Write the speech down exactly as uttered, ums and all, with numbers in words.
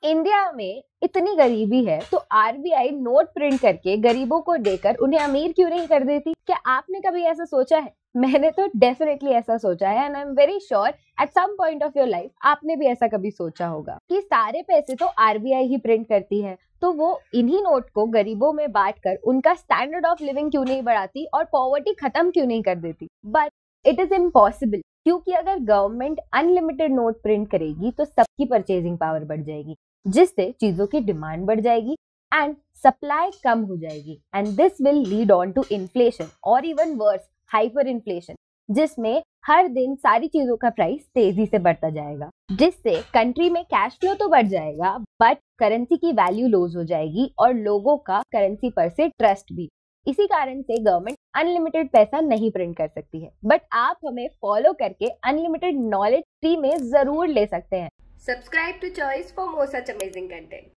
India में इतनी गरीबी है तो आरबीआई नोट प्रिंट करके गरीबों को देकर उन्हें अमीर क्यों नहीं कर देती? क्या आपने कभी ऐसा सोचा है? मैंने तो डेफिनेटली ऐसा सोचा है and I am very sure at some point of your life आपने भी ऐसा कभी सोचा होगा कि सारे पैसे तो आरबीआई ही प्रिंट करती है, तो वो इन्हीं नोट को गरीबों में बांटकर उनका स्टैंडर्ड ऑफ लिविंग क्यों नहीं बढ़ाती और पॉवर्टी खत्म क्यों नहीं कर देती? बट इट इज इम्पॉसिबल, क्योंकि अगर गवर्नमेंट अनलिमिटेड नोट प्रिंट करेगी तो सबकी परचेजिंग पावर बढ़ जाएगी, जिससे चीजों की डिमांड बढ़ जाएगी एंड सप्लाई कम हो जाएगी and this will lead on to inflation और इवन वर्स हाइपर इन्फ्लेशन, जिसमें हर दिन सारी चीजों का प्राइस तेजी से बढ़ता जाएगा, जिससे कंट्री में कैश फ्लो तो बढ़ जाएगा बट करेंसी की वैल्यू लूज हो जाएगी और लोगों का करेंसी पर से ट्रस्ट भी। इसी कारण से गवर्नमेंट अनलिमिटेड पैसा नहीं प्रिंट कर सकती है, बट आप हमें फॉलो करके अनलिमिटेड नॉलेज फ्री में जरूर ले सकते हैं। Subscribe to Choice for more such amazing content.